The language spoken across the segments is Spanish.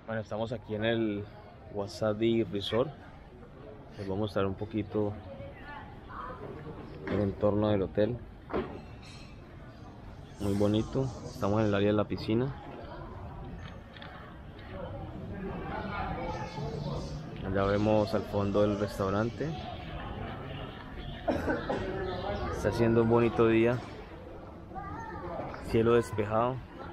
Bueno, estamos aquí en el Wasabi Resort. Les voy a mostrar un poquito el entorno del hotel. Muy bonito. Estamos en el área de la piscina. Allá vemos al fondo el restaurante. Está haciendo un bonito día. Cielo despejado.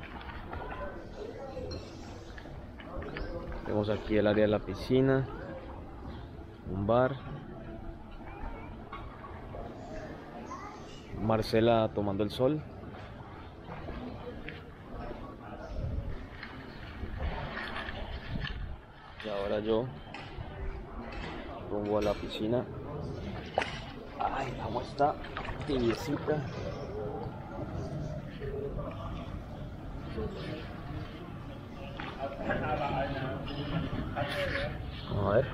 Vemos aquí el área de la piscina, un bar, Marcela tomando el sol. Y ahora yo rumbo a la piscina. Ay, cómo está tibiecita. A ver.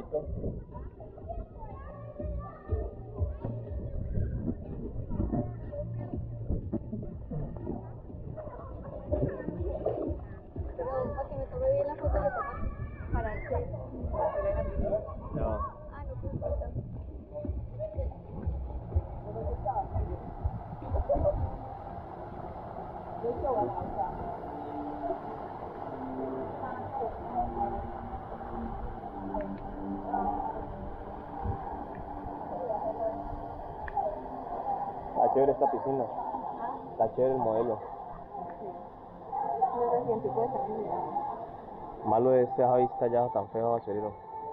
poquito. Pero para que me tome bien la foto le toca pararse para ver la primera. No. Ah, no, pues importa. Está chévere esta piscina. Está chévere el modelo. No sé si el tipo de salida. Malo es esa vista ya tan feo, basurero.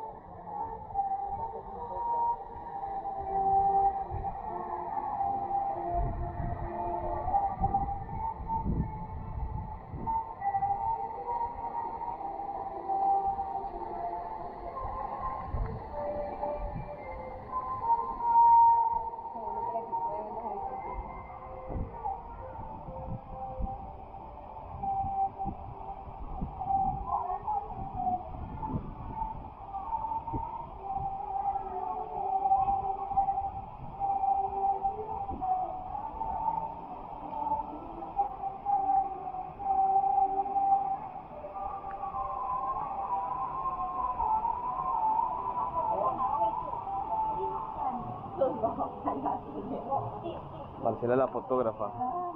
Marcela la fotógrafa.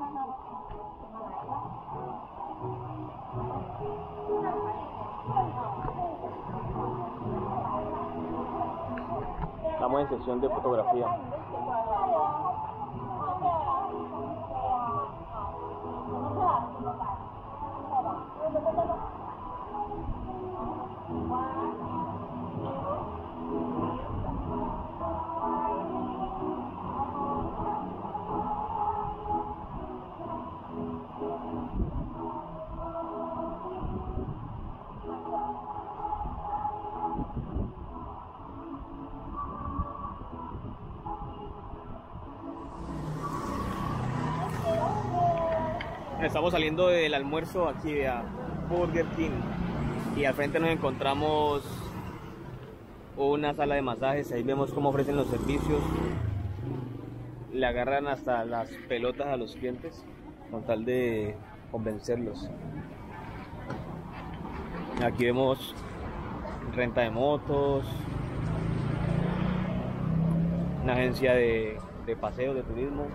Estamos en sesión de fotografía. Estamos saliendo del almuerzo aquí a Burger King y al frente nos encontramos una sala de masajes. Ahí vemos cómo ofrecen los servicios. Le agarran hasta las pelotas a los clientes con tal de convencerlos. Aquí vemos renta de motos, una agencia de paseos, de turismo,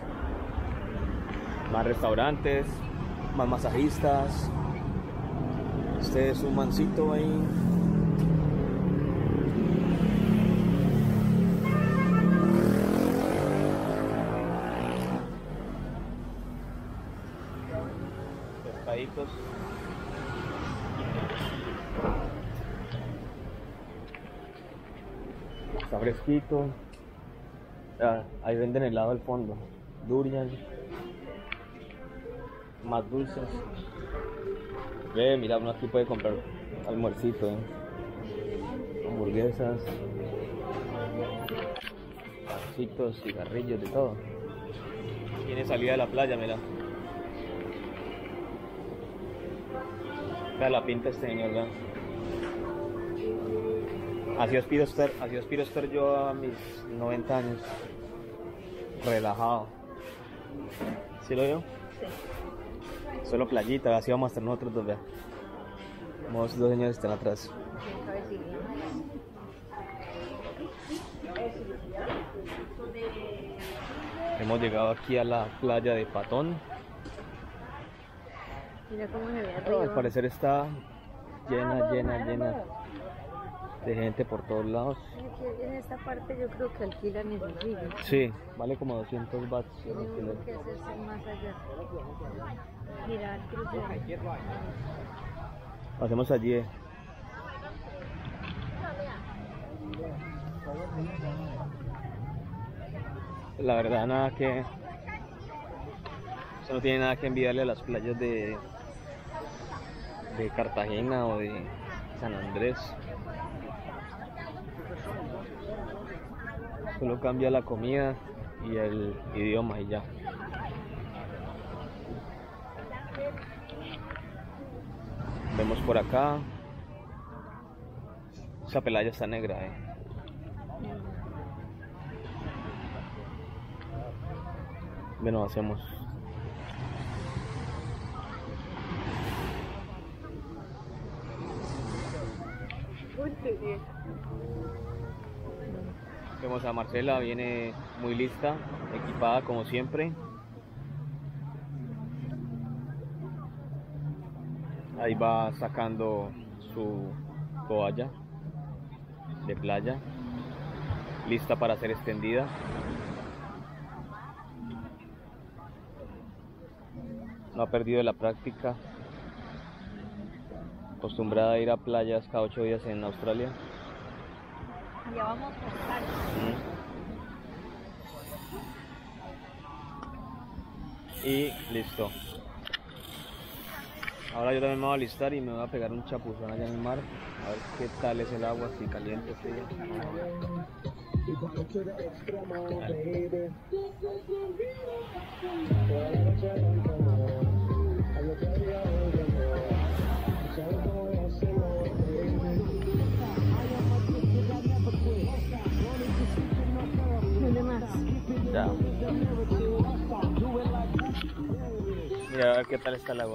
más restaurantes, más masajistas. Este es un mancito ahí. Pescaditos. Está fresquito. Ah, ahí venden helado al fondo. Durian. Más dulces. Ve, mira, uno aquí puede comprar almuercito, hamburguesas, pancitos, cigarrillos, de todo. Tiene salida de la playa, mira. Vea la pinta este señor, ¿verdad? Así aspiro a estar yo a mis 90 años. Relajado. ¿Sí lo veo? Sí. Solo playita, así vamos a estar nosotros dos, vea. Vamos, dos señores están atrás. Hemos llegado aquí a la playa de Patón. Mira cómo se ve Al arriba. parecer está llena de gente por todos lados. Aquí en esta parte yo creo que alquilan el río. Sí, vale como 200 bahts. Tiene uno que hacerse más allá. Mira el crucero. Pasemos allí. La verdad, nada que... Eso no tiene nada que envidiarle a las playas de Cartagena o de San Andrés. Solo cambia la comida y el idioma y ya. Vemos por acá Esa pelaya está negra, Bueno, hacemos. Vemos a Marcela, viene muy lista, equipada como siempre. Ahí va sacando su toalla de playa, lista para ser extendida. No ha perdido la práctica, acostumbrada a ir a playas cada 8 días en Australia. Ya vamos con calma. Y listo. Ahora yo también me voy a alistar y me voy a pegar un chapuzón allá en el mar. A ver qué tal es el agua, si caliente o fría. Vale. Ya. Mira a ver qué tal está el agua.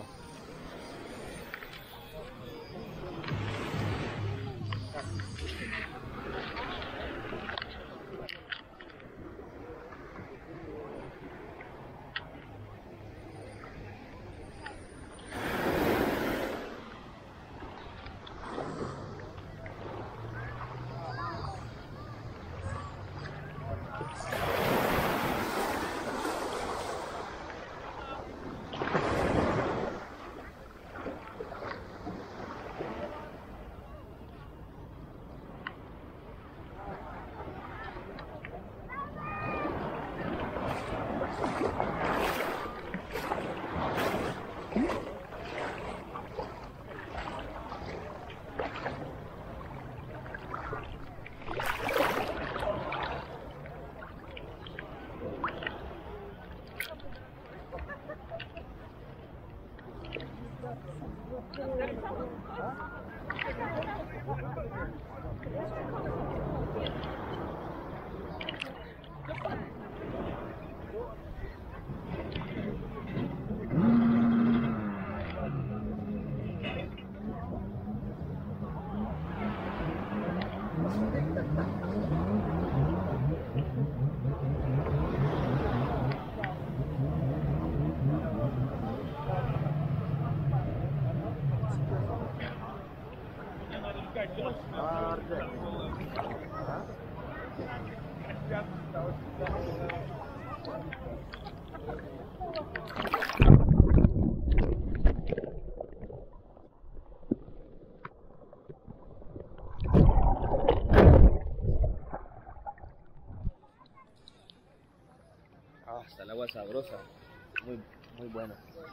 Está el agua sabrosa, muy buena.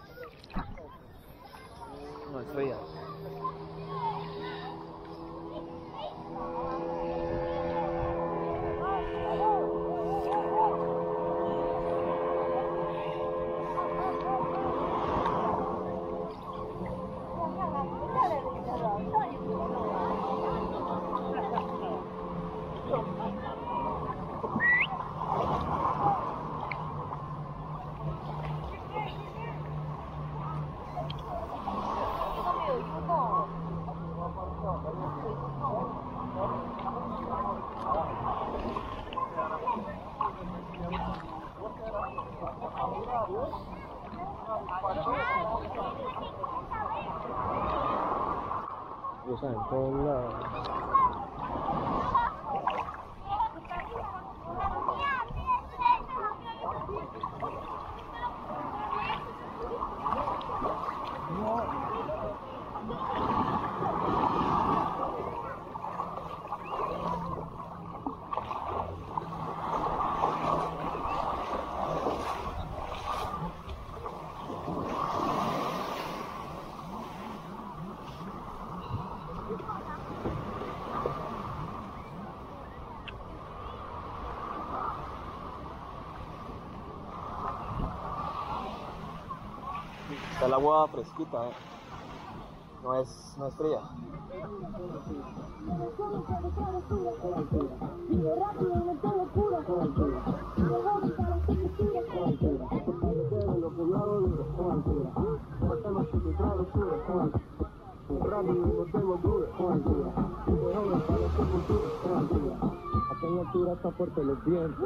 No es fría. Usan en todos lados. Está el agua fresquita, no es fría. Aquella altura está fuerte los vientos.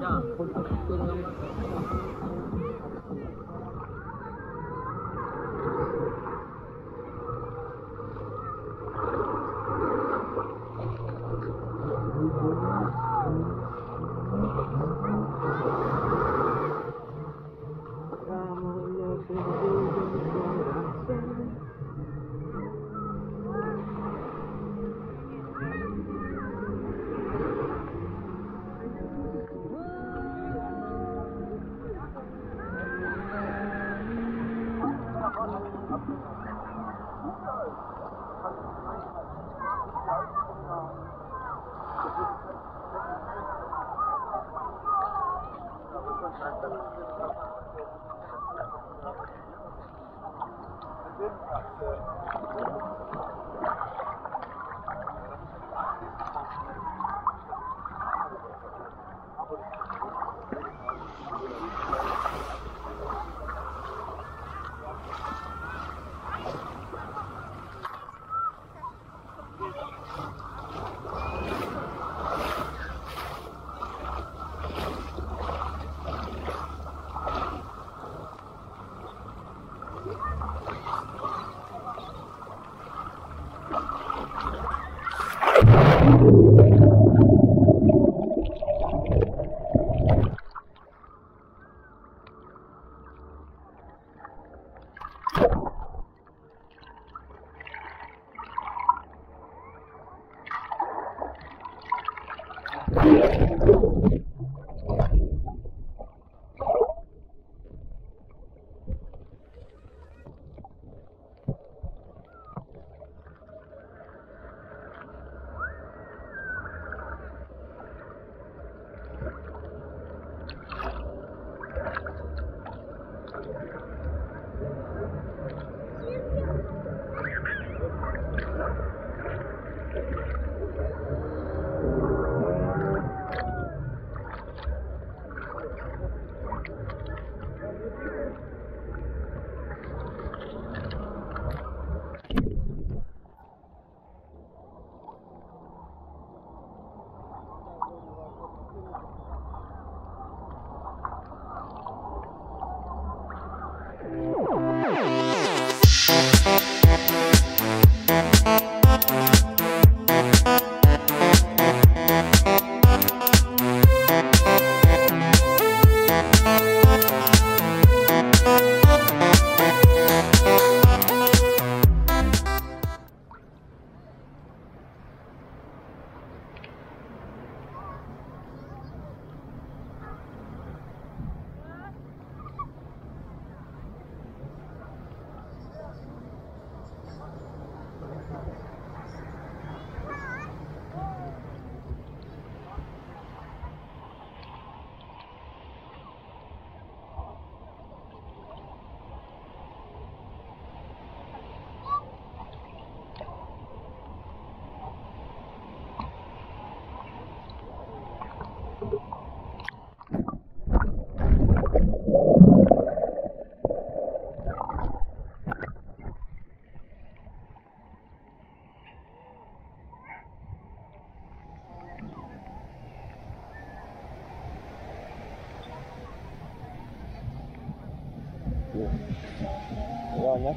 bañar?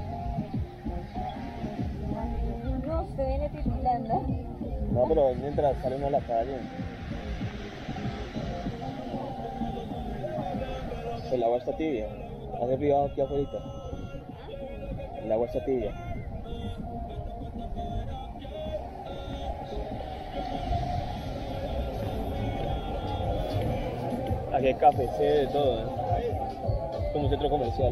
No, se viene titilando. No, pero mientras sale uno a la calle. El agua está tibia. ¿Has privado aquí afuera? El agua está tibia. Aquí hay café, de todo, ¿eh? Como un centro comercial.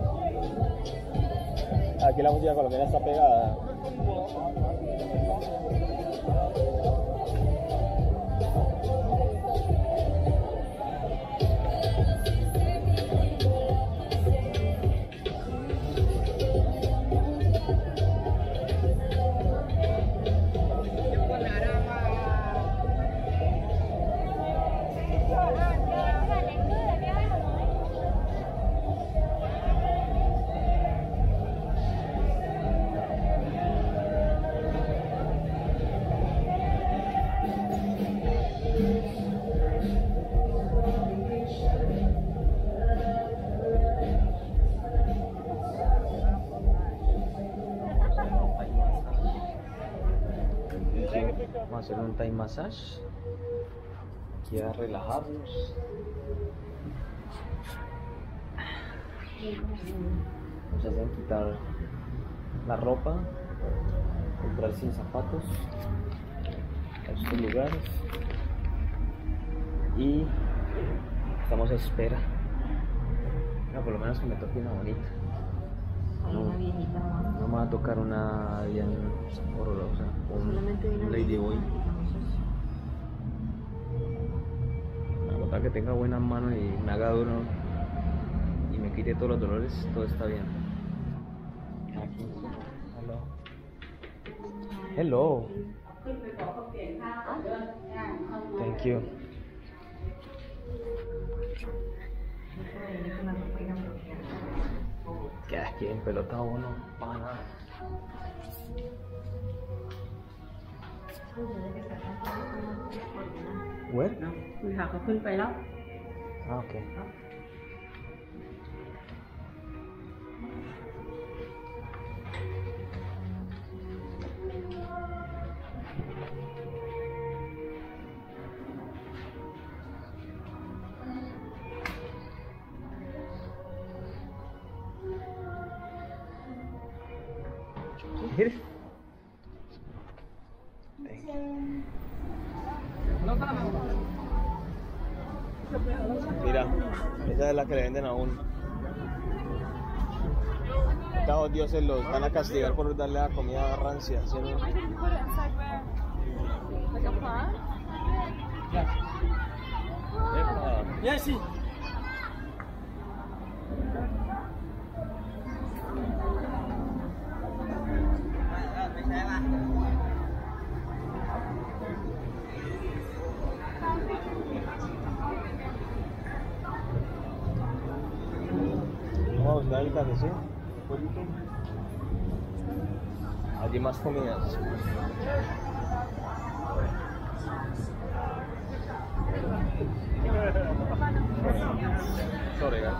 Aquí la música colombiana está pegada. hacer un Thai massage. Aquí a relajarnos. Nos hacen quitar la ropa, entrar sin zapatos a estos lugares y estamos a espera. Por lo menos que me toque una bonita. No me va a tocar una bien horrorosa, un ladyboy. La verdad que tenga buenas manos y me haga duro y me quite todos los dolores, todo está bien. Aquí. Hello. Thank you. Quedas aquí en pelota uno, para nada. Where? คุยหาเขาขึ้นไปแล้ว Ah, okay. Here. Mira, esa es la que le venden a uno. Estos dioses los van a castigar por darle la comida rancia, ¿sí, no? Yes, sí. Vamos a buscar el café, allí más comidas. Sorry, guys.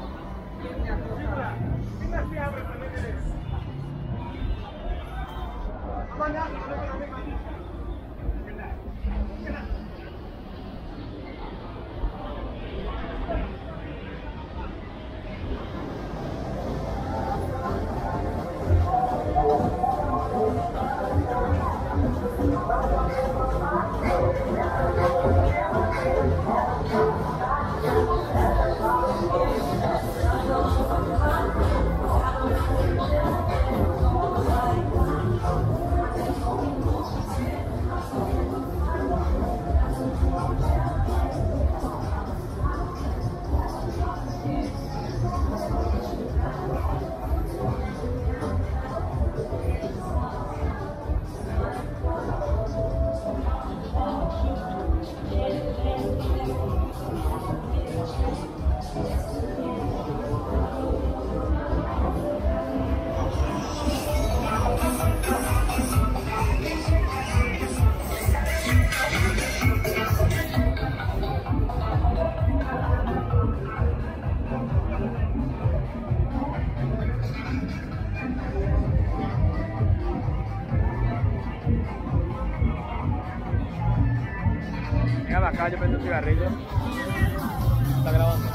Venga, acá yo prendo un cigarrillo. Está grabando.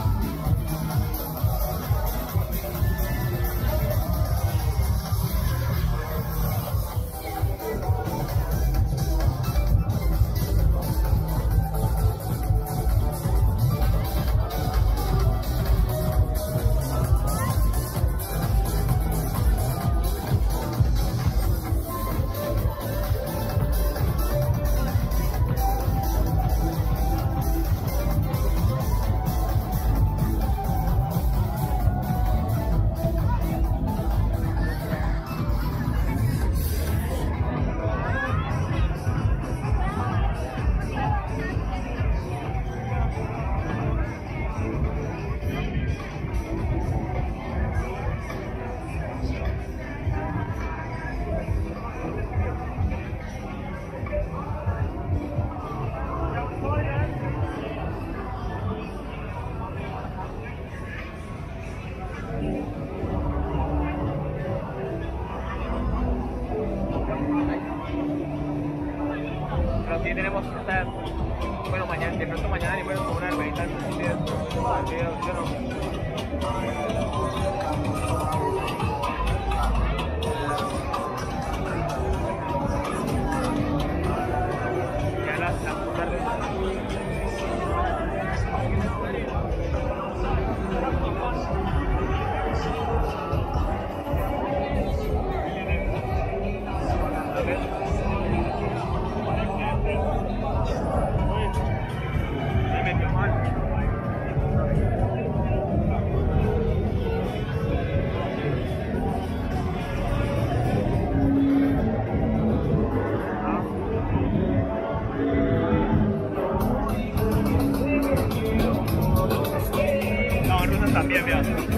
vemos bueno, mañana, de pronto mañana y bueno, con una hermanita en un video, yo no. Ya las tardes. No, rusas también, mira.